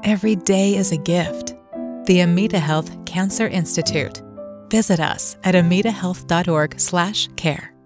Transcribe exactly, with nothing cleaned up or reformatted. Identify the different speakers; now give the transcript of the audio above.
Speaker 1: Every day is a gift. The AMITA Health Cancer Institute. Visit us at amita health dot org slash care.